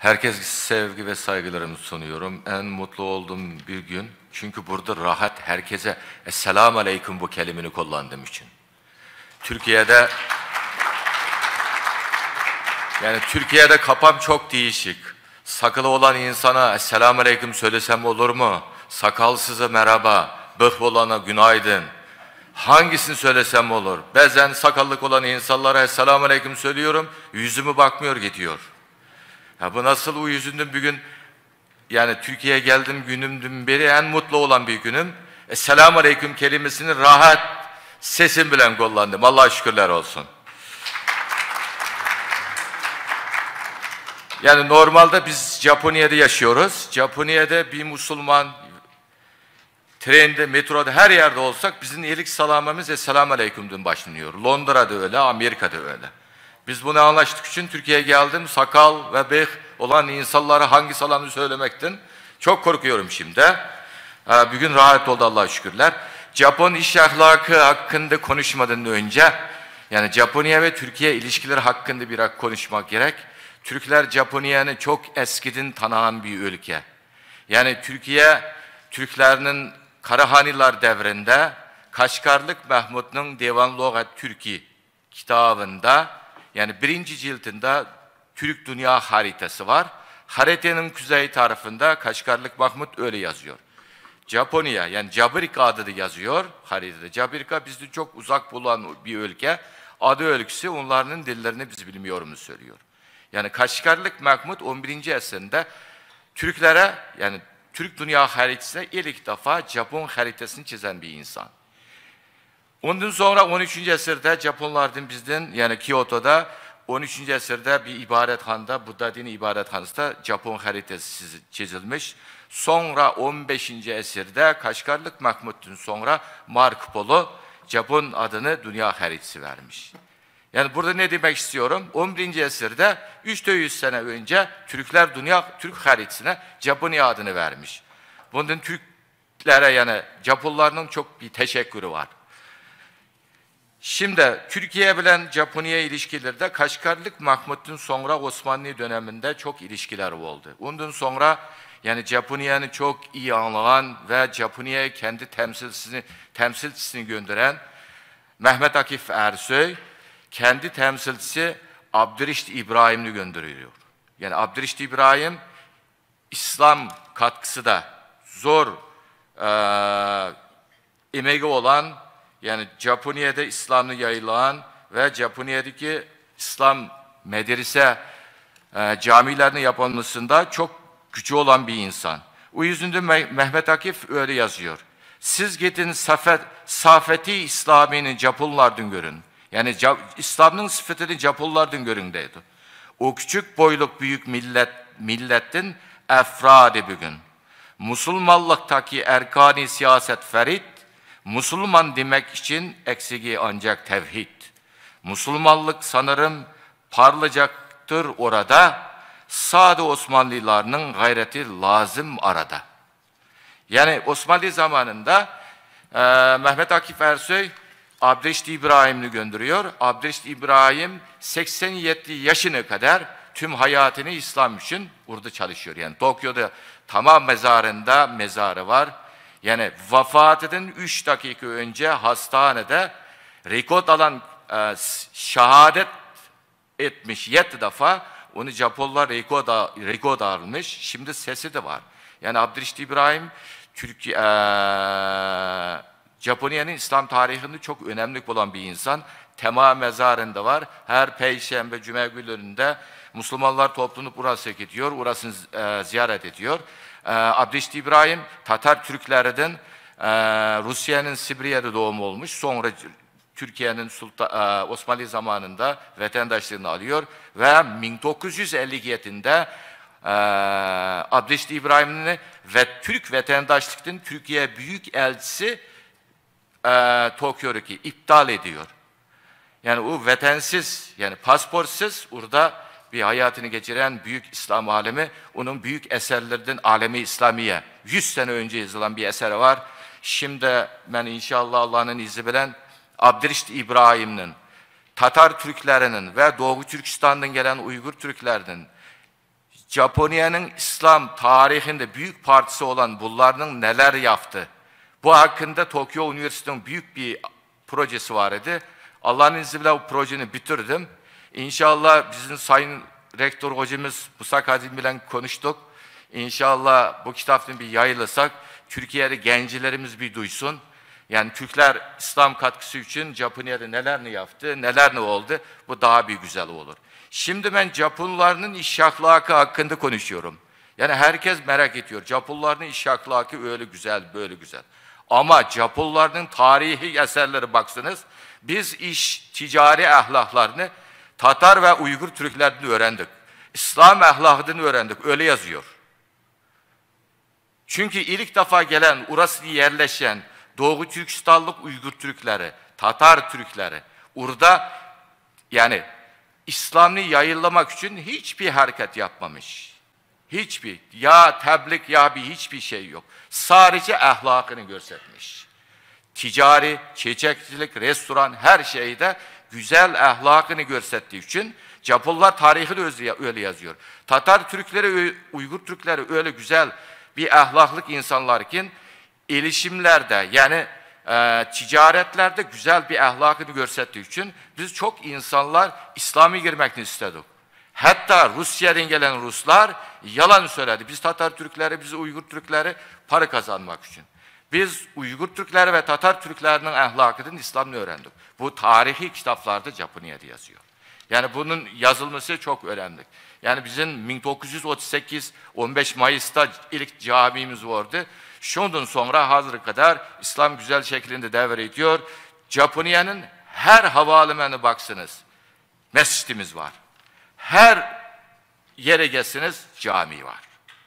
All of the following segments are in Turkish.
Herkese sevgi ve saygılarımı sunuyorum. En mutlu olduğum bir gün. Çünkü burada rahat herkese Esselamu Aleyküm bu kelimeni kullandığım için. Türkiye'de kapam çok değişik. Sakalı olan insana Esselamu Aleyküm söylesem olur mu? Sakalsıza merhaba, bıh olana günaydın. Hangisini söylesem olur? Bazen sakallık olan insanlara Esselamu Aleyküm söylüyorum, yüzümü bakmıyor gidiyor. Ya bu nasıl o yüzünden bir gün, yani Türkiye'ye geldim günümdün beri en mutlu olan bir günüm. Esselamu Aleyküm kelimesini rahat sesim bilen kullandım. Allah'a şükürler olsun. Yani normalde biz Japonya'da yaşıyoruz. Japonya'da bir Müslüman trende, metroda her yerde olsak bizim iyilik salamımız Esselamu Aleyküm'den başlanıyor. Londra'da öyle, Amerika'da öyle. Biz bunu anlaştık için Türkiye'ye geldim. Sakal ve beh olan insanlara hangi salamı söylemekten çok korkuyorum şimdi. Bir gün rahat oldu Allah'a şükürler. Japon iş ahlakı hakkında konuşmadan önce, yani Japonya ve Türkiye ilişkileri hakkında biraz konuşmak gerek. Türkler Japonya'nı çok eskiden tanıyan bir ülke. Yani Türkiye, Türklerinin Karahaniler devrinde Kaşgarlık Mahmud'un Devan Logat Türki kitabında, yani 1. cildinde Türk dünya haritası var. Haritanın kuzey tarafında Kaşgarlık Mahmud öyle yazıyor. Japonya, yani Jabirka adı da yazıyor haritada. Jabirka bizden çok uzak bulan bir ülke. Adı ülkesi onların dillerini biz bilmiyoruz söylüyor. Yani Kaşgarlık Mahmud 11. esrinde Türklere, yani Türk dünya haritasına ilk defa Japon haritasını çizen bir insan. Ondan sonra 13. esirde Japonlardan bizden, yani Kyoto'da 13. esirde bir ibadethanda, Buddha dini ibadethanasında Japon haritası çizilmiş. Sonra 15. esirde Kaşgarlık Mahmud'dan sonra Marco Polo Japon adını dünya haritası vermiş. Yani burada ne demek istiyorum? 11. esirde 300 sene önce Türkler Türk haritasına Japonya adını vermiş. Bunun Türklere, yani Japonların çok bir teşekkürü var. Şimdi Türkiye bilen Japonya ilişkilerde Kaşgarlık Mahmud'un sonra Osmanlı döneminde çok ilişkiler oldu. Ondan sonra yani Japonya'nı çok iyi anlayan ve Japonya'ya kendi temsilcisini gönderen Mehmet Akif Ersoy, kendi temsilcisi Abdülreşit İbrahim'i gönderiyor. Yani Abdülreşit İbrahim, İslam katkısı da zor emeği olan, yani Japonya'da İslam'ı yayılan ve Japonya'daki İslam medrese camilerinin yapılmasında çok gücü olan bir insan. O yüzden Mehmet Akif öyle yazıyor. Siz gidin safeti İslami'nin Japonlardan görün. Yani İslam'ın sıfatını Japonlardan görün dedi. O küçük boyluk büyük milletin efradı bugün. Müslümanlıktaki erkani siyaset ferit, Müslüman demek için eksigi ancak tevhid. Müslümanlık sanırım parlayacaktır orada, sade Osmanlılarının gayreti lazım arada. Yani Osmanlı zamanında Mehmet Akif Ersoy Abdülreşit İbrahim'i gönderiyor. Abdülreşit İbrahim 87 yaşına kadar tüm hayatını İslam için orada çalışıyor. Yani Tokyo'da tamam mezarında mezarı var. Yani vefatından 3 dakika önce hastanede rekord alan şehadet etmiş 7 defa. Onu Japonlar rekord almış. Şimdi sesi de var. Yani Abdülreşit İbrahim Japonya'nın İslam tarihinde çok önemli olan bir insan. Tema mezarında var. Her Perşembe, Cuma günlerinde Müslümanlar toplanıp burası gidiyor. Orasını ziyaret ediyor. Abdülreşit İbrahim Tatar Türklerden Rusya'nın Sibirya'da doğum olmuş. Sonra Türkiye'nin Osmanlı zamanında vatandaşlığını alıyor ve 1957'de Abdülreşit İbrahim'in ve Türk vatandaşlıktan Türkiye büyük elçisi Tokyo'daki iptal ediyor. Yani o vatansız, yani pasportsuz orada bir hayatını geçiren büyük İslam alemi, onun büyük eserlerden Alemi İslamiye, 100 sene önce yazılan bir eseri var. Şimdi ben inşallah Allah'ın izni bilen Abdülreşit İbrahim'in, Tatar Türklerinin ve Doğu Türkistan'dan gelen Uygur Türklerinin Japonya'nın İslam tarihinde büyük partisi olan bunların neler yaptı? Bu hakkında Tokyo Üniversitesi'nin büyük bir projesi var idi. Allah'ın izniyle bu projeyi bitirdim. İnşallah bizim sayın rektör hocamız Musa Kadim ile konuştuk. İnşallah bu kitabını bir yayılırsak Türkiye'de gençlerimiz bir duysun. Yani Türkler İslam katkısı için Japonya'da neler ne yaptı, neler ne oldu, bu daha bir güzel olur. Şimdi ben Japonların iş ahlakı hakkında konuşuyorum. Yani herkes merak ediyor. Japonların iş ahlakı öyle güzel, böyle güzel. Ama Japonların tarihi eserleri baksanız, biz ticari ahlaklarını Tatar ve Uygur Türklerden öğrendik. İslam ahlakını öğrendik, öyle yazıyor. Çünkü ilk defa gelen, orası yerleşen Doğu Türkistanlık Uygur Türkleri, Tatar Türkleri, orada yani İslam'ı yayınlamak için hiçbir hareket yapmamış. Hiçbir, ya tebliğ ya hiçbir şey yok. Sadece ahlakını göstermiş. Ticari, çiçekçilik, restoran her şeyde güzel ahlakını gösterdiği için Japonlar tarihi de öyle yazıyor. Tatar Türkleri, Uygur Türkleri öyle güzel bir ahlaklık insanlarken ilişimlerde yani ticaretlerde güzel bir ahlakını gösterdiği için biz çok insanlar İslam'a girmekini istedik. Hatta Rusya'dan gelen Ruslar yalan söyledi. Biz Tatar Türkleri, biz Uygur Türkleri para kazanmak için. Biz Uygur Türkleri ve Tatar Türklerinin ahlakını İslam'la öğrendik. Bu tarihi kitaplarda Japonya'da yazıyor. Yani bunun yazılması çok önemli. Yani bizim 1938 15 Mayıs'ta ilk camimiz vardı. Şundan sonra hazır kadar İslam güzel şeklinde devam ediyor. Japonya'nın her havalimanına baksınız, mescidimiz var. Her yere gelsiniz, cami var.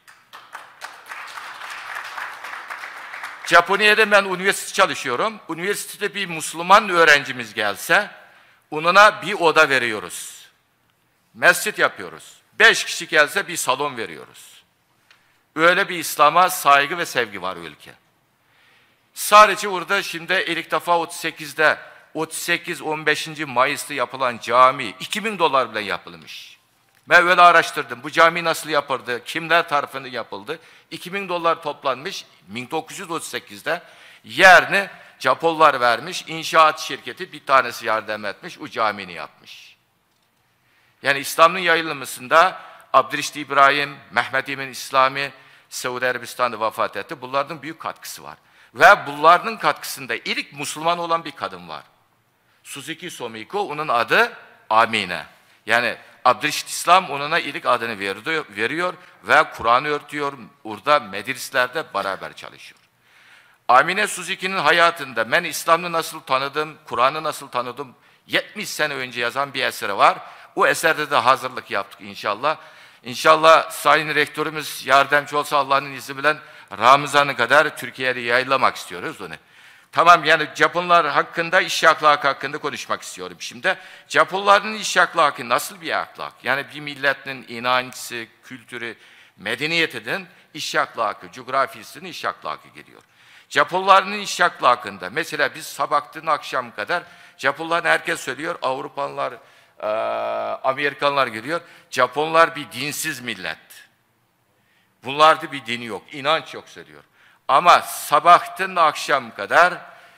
Japonya'da ben üniversite çalışıyorum. Üniversitede bir Müslüman öğrencimiz gelse, onuna bir oda veriyoruz. Mescit yapıyoruz. 5 kişi gelse bir salon veriyoruz. Öyle bir İslam'a saygı ve sevgi var ülke. Sadece orada şimdi ilk defa 38-15 Mayıs'ta yapılan cami $2000 bile yapılmış. Ben öyle araştırdım. Bu cami nasıl yapıldı, kimler tarafından yapıldı? $2000 toplanmış 1938'de. Yerini Japonlar vermiş, inşaat şirketi bir tanesi yardım etmiş, o camini yapmış. Yani İslam'ın yayılmasında Abdülreşit İbrahim, Mehmet Emin İslami, Suudi Arabistan'da vefat etti. Bunların büyük katkısı var. Ve bunların katkısında ilk Müslüman olan bir kadın var. Suzuki Somiko, onun adı Amine. Yani Abdülreşit İslam onuna ilk adını veriyor ve Kur'an'ı öğretiyor. Orada medreselerde beraber çalışıyor. Amine Suzuki'nin hayatında ben İslam'ı nasıl tanıdım, Kur'an'ı nasıl tanıdım, 70 sene önce yazan bir eseri var. O eserde de hazırlık yaptık inşallah. İnşallah Sayın Rektörümüz yardımcı olsa Allah'ın izniyle Ramazan'a kadar Türkiye'de yayınlamak istiyoruz onu. Tamam, yani Japonlar hakkında, iş ahlakı hakkında konuşmak istiyorum şimdi. Japonların iş ahlakı nasıl bir ahlak? Yani bir milletin inancısı, kültürü, medeniyetinin iş ahlakı, coğrafyasının iş ahlakı geliyor. Japonların iş ahlakında, mesela biz sabahtan akşam kadar, Japonlar herkes söylüyor, Avrupalılar, Amerikanlar geliyor, Japonlar bir dinsiz millet. Bunlarda bir dini yok, inanç yok söylüyor. Ama sabahtan akşam kadar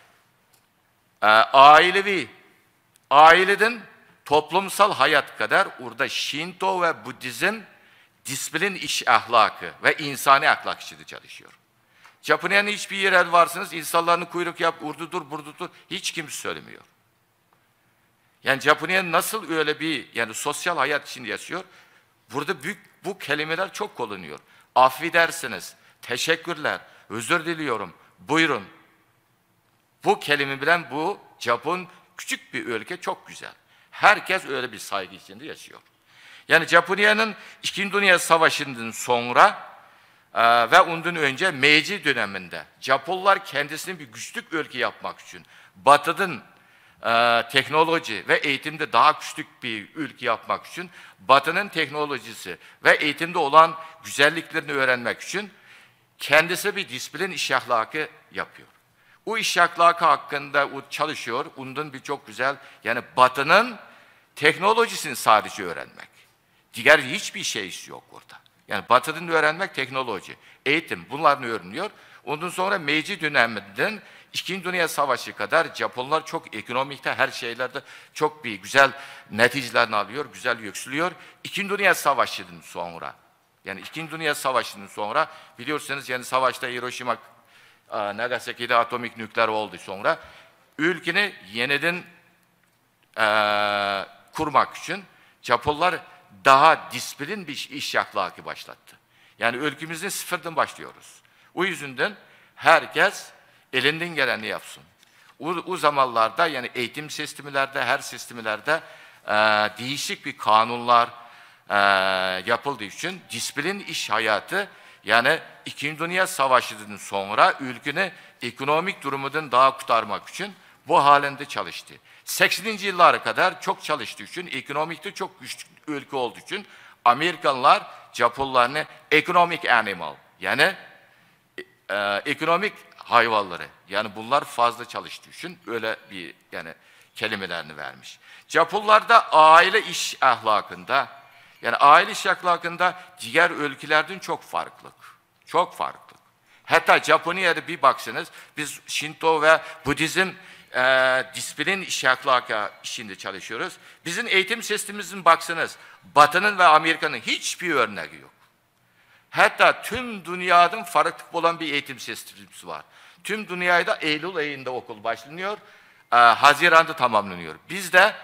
aileden toplumsal hayat kadar orada Şinto ve Budizm disiplin iş ahlakı ve insani ahlak içinde çalışıyor. Japonya'nın hiçbir yere varsınız, insanların kuyruk yap, urdudur, burdudur, hiç kimse söylemiyor. Yani Japonya'nın nasıl öyle bir yani sosyal hayat içinde yaşıyor? Burada bu kelimeler çok kullanılıyor. Affedersiniz, teşekkürler, özür diliyorum, buyurun. Bu kelime bilen bu Japon küçük bir ülke, çok güzel. Herkes öyle bir saygı içinde yaşıyor. Yani Japonya'nın İkinci Dünya Savaşı'ndan sonra ve ondan önce Meiji döneminde Japonlar kendisini bir güçlü ülke yapmak için Batı'nın teknoloji ve eğitimde daha güçlü bir ülke yapmak için Batı'nın teknolojisi ve eğitimde olan güzelliklerini öğrenmek için kendisi bir disiplin iş ahlakı yapıyor. O iş ahlakı hakkında o çalışıyor. Ondan birçok güzel, yani Batı'nın teknolojisini sadece öğrenmek. Diğer hiçbir şey yok orada. Yani Batı'dan öğrenmek teknoloji, eğitim bunların öğreniyor. Ondan sonra Meiji döneminden İkinci Dünya Savaşı kadar Japonlar çok ekonomikte her şeylerde çok bir güzel neticelerini alıyor, güzel yükseliyor. İkinci Dünya Savaşı'ndan sonra, yani İkinci Dünya Savaşı'ndan sonra biliyorsunuz yani savaşta Hiroşima, Nagasaki'de atomik nükleer oldu sonra ülkeni yeniden kurmak için Japonlar daha disiplin bir iş ahlakı başlattı. Yani ülkemizde sıfırdan başlıyoruz. O yüzden herkes elinden geleni yapsın. O zamanlarda yani eğitim sistemlerde, her sistemlerde değişik bir kanunlar yapıldığı için disiplin iş hayatı yani İkinci Dünya Savaşı'ndan sonra ülkenin ekonomik durumundan daha kurtarmak için bu halinde çalıştı. 80'li yıllara kadar çok çalıştığı için, ekonomikte çok güçlü ülke olduğu için Amerikanlar Japonlarını economic animal yani ekonomik hayvanları yani bunlar fazla çalıştığı için öyle bir yani kelimelerini vermiş. Japonlar da aile iş ahlakında yani aile iş ahlakında diğer ülkelerden çok farklı. Çok farklı. Hatta Japonya'da bir baksanız biz Shinto ve Budizm disiplin iş ahlakı işinde çalışıyoruz. Bizim eğitim sistemimizin baksanız Batı'nın ve Amerika'nın hiçbir örneği yok. Hatta tüm dünyadan farklı olan bir eğitim sistemimiz var. Tüm dünyada Eylül ayında okul başlanıyor, Haziran'da tamamlanıyor. Bizde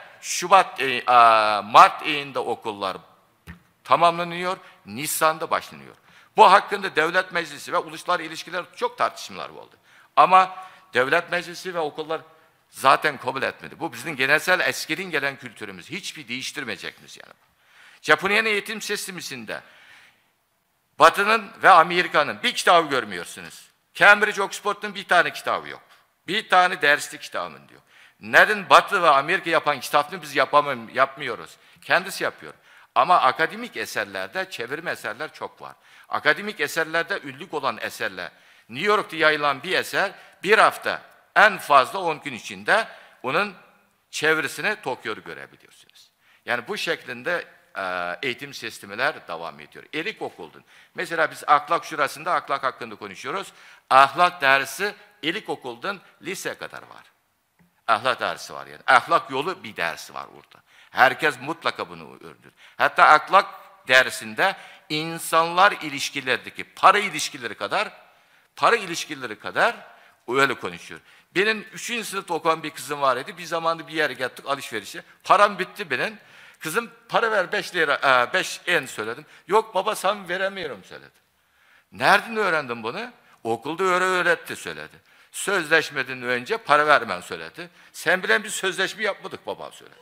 Mart ayında okullar tamamlanıyor, Nisan'da başlanıyor. Bu hakkında Devlet Meclisi ve uluslararası ilişkiler çok tartışmalar oldu. Ama Devlet Meclisi ve okullar zaten kabul etmedi. Bu bizim genelsel eskiden gelen kültürümüz. Hiçbir değiştirmeyeceğimiz yani. Japonya'nın eğitim sisteminde Batı'nın ve Amerika'nın bir kitabı görmüyorsunuz. Cambridge Oxford'un bir tane kitabı yok. Bir tane derslik kitabın diyor. Neden Batı ve Amerika yapan kitabını biz yapmıyoruz? Kendisi yapıyor. Ama akademik eserlerde, çevirme eserler çok var. Akademik eserlerde ünlük olan eserler. New York'ta yayılan bir eser, bir hafta en fazla 10 gün içinde onun çevirisini Tokyo'da görebiliyorsunuz. Yani bu şeklinde eğitim sistemler devam ediyor. İlkokuldan. Mesela biz ahlak şurasında ahlak hakkında konuşuyoruz. Ahlak dersi ilkokuldan liseye kadar var. Ahlak dersi var yani. Ahlak yolu bir dersi var orada. Herkes mutlaka bunu öğrenir. Hatta ahlak dersinde insanlar ilişkilerdeki para ilişkileri kadar öyle konuşuyor. Benim 3. sınıfta okuyan bir kızım var idi. Bir zamanda bir yere gittik alışverişe. Param bitti benim. Kızım para ver 5 lira, 5 en söyledim. Yok baba sen veremiyorum söyledi. Nereden öğrendin bunu? Okulda öğretti söyledi. Sözleşmeden önce para vermen söyledi. Sen bilen bir sözleşme yapmadık baba söyledi.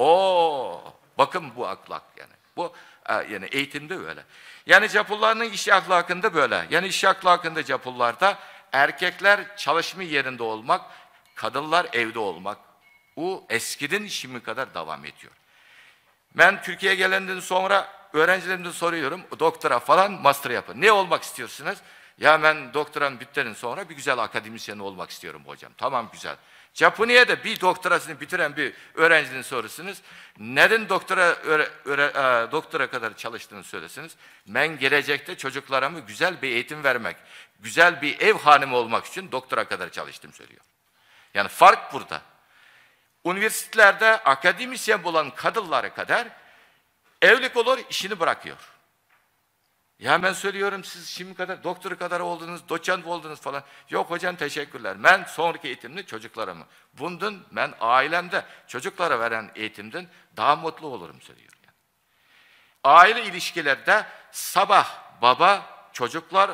Bakın bu ahlak yani. Bu yani eğitimde böyle. Yani Japonların iş ahlakında böyle. Yani iş ahlakında Japonlarda erkekler çalışma yerinde olmak, kadınlar evde olmak. O eskiden şimdi kadar devam ediyor. Ben Türkiye'ye gelenden sonra öğrencilerimden soruyorum, doktora falan master yapın. Ne olmak istiyorsunuz? Ya ben doktoram bittikten sonra bir güzel akademisyen olmak istiyorum hocam. Tamam güzel. Japonya'da bir doktorasını bitiren bir öğrencinin sorusunuz. Neden doktora kadar çalıştığını söylesiniz. Ben gelecekte çocuklarıma güzel bir eğitim vermek, güzel bir ev hanımı olmak için doktora kadar çalıştım söylüyor. Yani fark burada. Üniversitelerde akademisyen olan kadınlara kadar evlilik olur, işini bırakıyor. Ya ben söylüyorum siz şimdi kadar doktor kadar oldunuz, doçent oldunuz falan. Yok hocam teşekkürler. Ben sonraki eğitimde çocuklarımı. Bundan ben ailemde çocuklara veren eğitimden daha mutlu olurum söylüyor. Yani. Aile ilişkilerde sabah baba çocuklar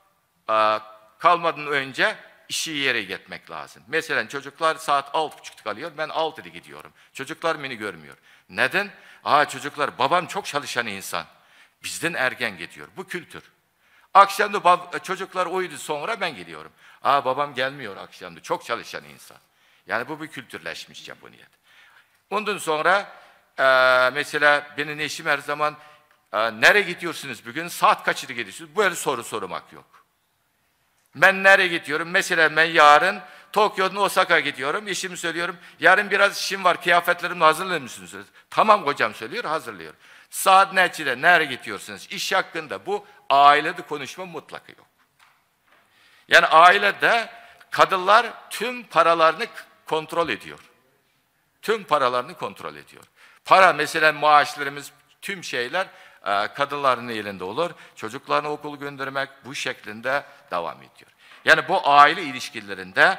kalmadan önce işi yere gitmek lazım. Mesela çocuklar saat 6.30'da kalıyor, ben 6'da gidiyorum. Çocuklar beni görmüyor. Neden? Çocuklar babam çok çalışan insan. Bizden erken gidiyor. Bu kültür. Akşamda çocuklar uyudu sonra ben gidiyorum. Babam gelmiyor akşamda. Çok çalışan insan. Yani bu bir kültürleşmiş Japonya'da. Ondan sonra mesela benim eşim her zaman nereye gidiyorsunuz bugün? Saat kaçta gidiyorsunuz? Böyle soru sormak yok. Ben nereye gidiyorum? Mesela ben yarın Tokyo'dan Osaka'ya gidiyorum. Eşime söylüyorum. Yarın biraz işim var. Kıyafetlerimi hazırlar mısınız? Tamam hocam söylüyor. Hazırlıyor. Saat neçede, nereye gidiyorsunuz? İş hakkında bu ailede konuşma mutlaka yok. Yani ailede kadınlar tüm paralarını kontrol ediyor. Tüm paralarını kontrol ediyor. Para mesela maaşlarımız, tüm şeyler kadınların elinde olur. Çocuklarını okul göndermek bu şeklinde devam ediyor. Yani bu aile ilişkilerinde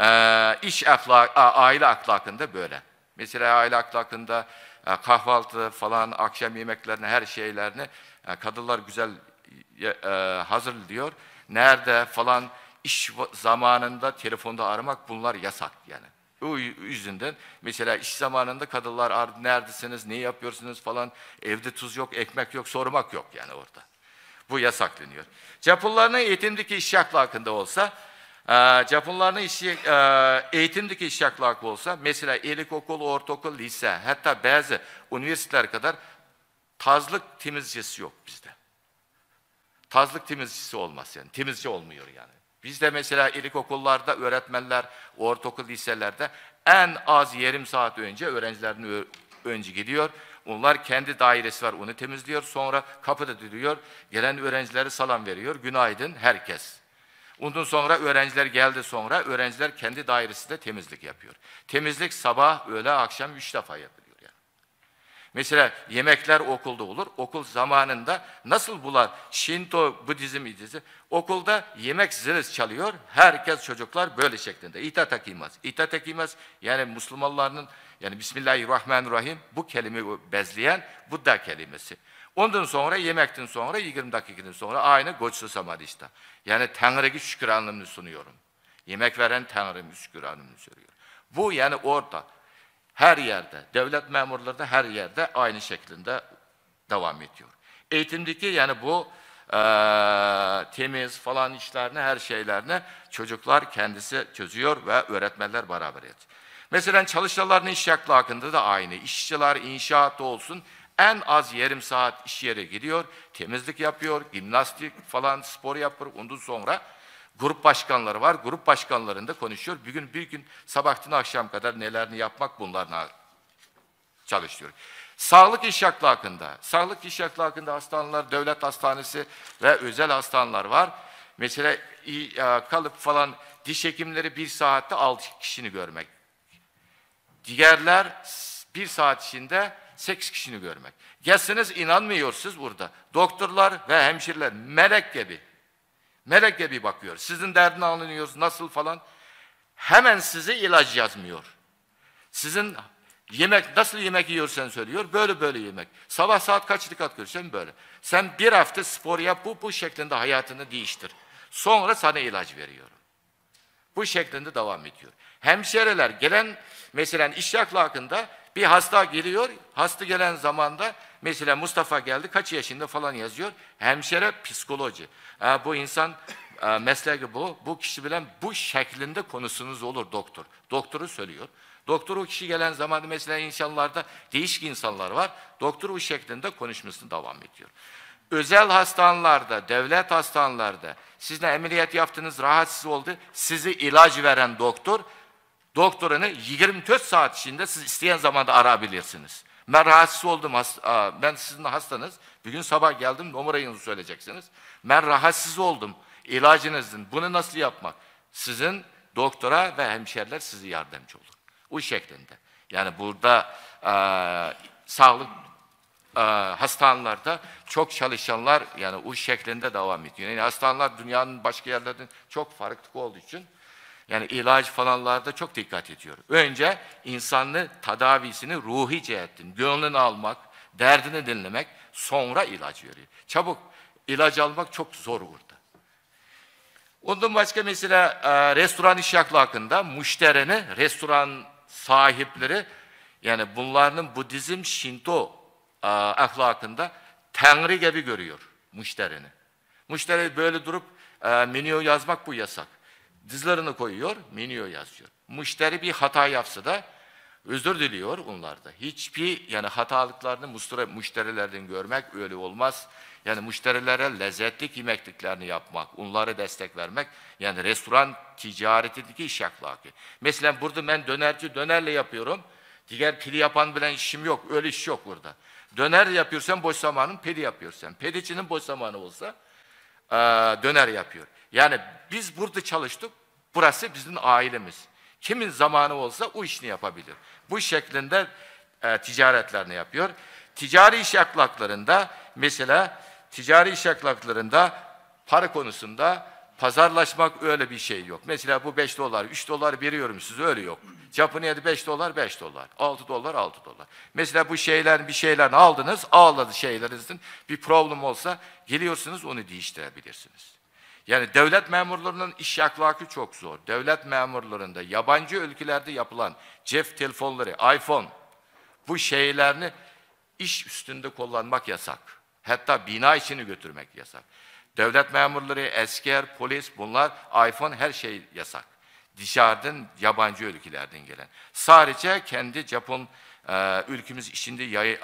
aile ahlakında böyle. Mesela aile ahlakında kahvaltı falan, akşam yemeklerini, her şeylerini kadınlar güzel hazırlıyor. Nerede falan iş zamanında telefonda aramak bunlar yasak yani. O yüzünden mesela iş zamanında kadınlar neredesiniz, ne yapıyorsunuz falan, evde tuz yok, ekmek yok, sormak yok yani orada. Bu yasaklanıyor. Japonların eğitimdeki iş ahlakında olsa, Japonların eğitimdeki iş ahlakı olsa, mesela ilkokul, ortaokul, lise, hatta bazı üniversiteler kadar tazlık temizcisi yok bizde. Tazlık temizcisi olmaz yani, temizci olmuyor yani. Bizde mesela ilkokullarda öğretmenler, ortaokul liselerde en az yarım saat önce öğrencilerin önce gidiyor. Onlar kendi dairesi var, onu temizliyor. Sonra kapıda duruyor. Gelen öğrencilere salam veriyor. Günaydın herkes. Ondan sonra öğrenciler geldi sonra öğrenciler kendi dairesinde temizlik yapıyor. Temizlik sabah, öğle, akşam 3 defa yapılıyor yani. Mesela yemekler okulda olur. Okul zamanında nasıl bunlar Şinto Budizm idisi okulda yemek zili çalıyor. Herkes çocuklar böyle şeklinde. İtatakimaz. İtatakimaz yani Müslümanların yani Bismillahirrahmanirrahim bu kelimeyi bezleyen Buddha kelimesi. Ondan sonra yemekten sonra 20 dakikadan sonra aynı Goçlu Samadhista. Yani Tanrı'ya şükür anlamını sunuyorum. Yemek veren Tanrı'ya şükür anlamını söylüyor. Bu yani orada. Her yerde, devlet memurları da her yerde aynı şeklinde devam ediyor. Eğitimdeki yani bu temiz falan işlerini, her şeylerini çocuklar kendisi çözüyor ve öğretmenler beraber ediyor. Mesela çalışanların iş hakkında da aynı. İşçiler inşaatta olsun en az yarım saat iş yere gidiyor, temizlik yapıyor, jimnastik falan spor yapıyor. Ondan sonra grup başkanları var. Grup başkanlarında konuşuyor. Bir gün sabahtan akşam kadar nelerini yapmak bunlarla çalışıyor. Sağlık iş hakkında. Sağlık iş hakkında hastaneler, devlet hastanesi ve özel hastaneler var. Mesela kalıp falan diş hekimleri 1 saatte 6 kişini görmek. Diğerler 1 saat içinde 8 kişini görmek. Gelseniz inanmıyorsunuz burada. Doktorlar ve hemşireler melek gibi. Melek gibi bakıyor. Sizin derdini anlıyoruz nasıl falan. Hemen size ilaç yazmıyor. Sizin nasıl yemek yiyorsan söylüyor. Böyle yemek. Sabah saat kaç dikkat görürsen böyle. Sen 1 hafta spor yap bu şeklinde hayatını değiştir. Sonra sana ilaç veriyorum. Bu şeklinde devam ediyor. Hemşireler gelen mesela iş ahlakında bir hasta geliyor. Hasta gelen zamanda mesela Mustafa geldi kaç yaşında falan yazıyor. Hemşire psikoloji. Bu insan mesleği bu. Bu kişi bilen bu şeklinde konusunuz olur doktor. Doktoru söylüyor. Doktor o kişi gelen zaman mesela insanlarda değişik insanlar var. Doktor o şeklinde konuşmasını devam ediyor. Özel hastanelerde, devlet hastanelerde sizle ameliyat yaptınız, rahatsız oldu. Sizi ilaç veren doktorunu 24 saat içinde siz isteyen zamanda arayabilirsiniz. Ben rahatsız oldum, ben sizin hastanız. Bir gün sabah geldim, numarayı söyleyeceksiniz. Ben rahatsız oldum, ilacınızın. Bunu nasıl yapmak? Sizin doktora ve hemşeriler size yardımcı olur. O şeklinde. Yani burada sağlık hastanelerde çok çalışanlar yani o şeklinde devam ediyor. Yani hastaneler dünyanın başka yerlerden çok farklı olduğu için yani ilaç falanlarda çok dikkat ediyor. Önce insanın tedavisini ruhi cihetten, gönlünü almak, derdini dinlemek, sonra ilaç veriyor. Çabuk ilaç almak çok zor burada. Ondan başka mesela restoran iş hakkında müşterini, restoran sahipleri yani bunların Budizm, Şinto ahlakında Tanrı gibi görüyor müşterini. Müşteri böyle durup menü yazmak bu yasak. Dizlerini koyuyor, menü yazıyor. Müşteri bir hata yapsa da özür diliyor onlarda. Hiçbir yani hatalıklarını müşterilerden görmek öyle olmaz. Yani müşterilere lezzetli yemekliklerini yapmak, onlara destek vermek yani restoran ticaretindeki iş ahlakı. Mesela burada ben dönerle yapıyorum. Diğer pili yapan bilen işim yok. Öyle iş yok burada. Döner yapıyorsan boş zamanın pedi yapıyorsan. Pedicinin boş zamanı olsa döner yapıyor. Yani biz burada çalıştık. Burası bizim ailemiz. Kimin zamanı olsa o işini yapabilir. Bu şeklinde ticaretlerini yapıyor. Ticari iş ahlaklarında mesela ticari iş ahlaklarında para konusunda pazarlaşmak öyle bir şey yok. Mesela bu 5 dolar, 3 dolar veriyorum size öyle yok. Japonya'da 5 dolar, 5 dolar. 6 dolar, 6 dolar. Mesela bu bir şeylerini aldınız, ağladı şeylerinizin bir problem olsa geliyorsunuz onu değiştirebilirsiniz. Yani devlet memurlarının iş ahlakı çok zor. Devlet memurlarında yabancı ülkelerde yapılan cep telefonları, iPhone bu şeylerini iş üstünde kullanmak yasak. Hatta bina içini götürmek yasak. Devlet memurları, asker, polis bunlar iPhone her şey yasak. Dışarıdan yabancı ülkelerden gelen. Sadece kendi Japon ülkemiz içinde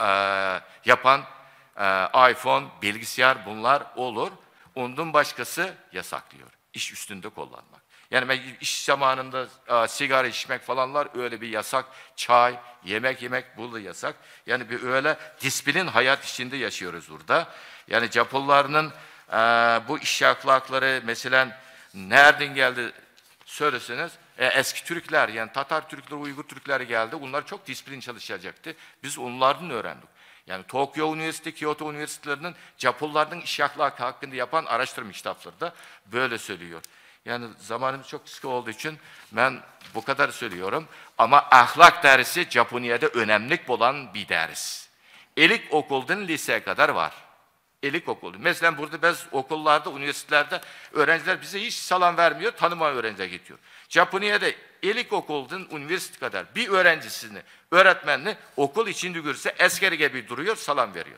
yapan iPhone, bilgisayar bunlar olur. Ondan başkası yasaklıyor. İş üstünde kullanmak. Yani ben iş zamanında sigara içmek falanlar öyle bir yasak. Çay, yemek bu da yasak. Yani bir öyle disiplin hayat içinde yaşıyoruz burada. Yani Japonların bu iş ahlakları mesela nereden geldi söyleseniz eski Türkler yani Tatar Türkler, Uygur Türkler geldi. Bunlar çok disiplin çalışacaktı. Biz onlardan öğrendik. Yani Tokyo Üniversitesi, Kyoto Üniversitelerinin Japonların iş ahlakı hakkında yapan araştırma kitapları da böyle söylüyor. Yani zamanımız çok kısa olduğu için ben bu kadar söylüyorum. Ama ahlak dersi Japonya'da önemli olan bir ders. İlk okuldan liseye kadar var. İlk okulu. Mesela burada biz okullarda, üniversitelerde öğrenciler bize hiç salam vermiyor, tanımayan öğrenciler gidiyor. Japonya'da ilk okuldan üniversite kadar bir öğrencisini, öğretmenini okul içinde görürse askeri gibi duruyor, salam veriyor.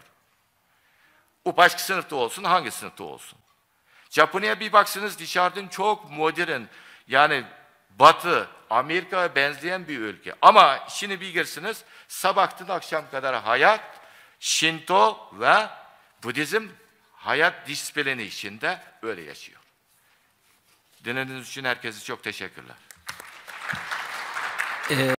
O başka sınıfta olsun, hangi sınıfta olsun. Japonya'ya bir baksınız dışarıdan çok modern, yani Batı, Amerika'ya benzeyen bir ülke. Ama şimdi bir girsiniz, sabahtan akşam kadar hayat, Shinto ve Budizm hayat disiplini içinde öyle yaşıyor. Dinlediğiniz için herkese çok teşekkürler.